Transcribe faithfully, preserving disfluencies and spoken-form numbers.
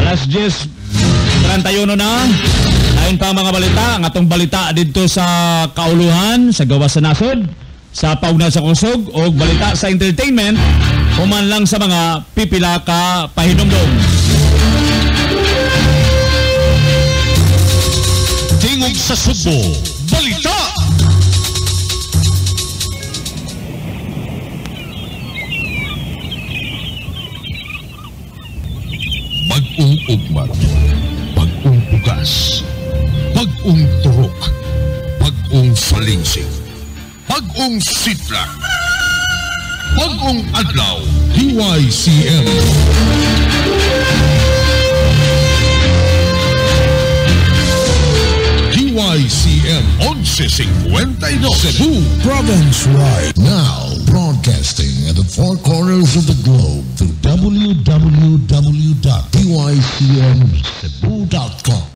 alas diyes trentayon na. Lain pa mga balita, ang atong balita dito sa kauluhan, sa gawas sa nasod, sa pauna sa kusog, o balita sa entertainment, human lang sa mga pipila ka pahinumdom. Tingog sa Subo, balita! Pag-ung ugmat, pag-ung bugas, pag-ung turok, pag-ung salingsing, pag-ung sitrak, pag-ung adlaw, D Y C M. D Y C M eleven fifty-two Cebu Province wide. Now broadcasting at the four corners of the globe through w w w dot d y c m cebu dot com.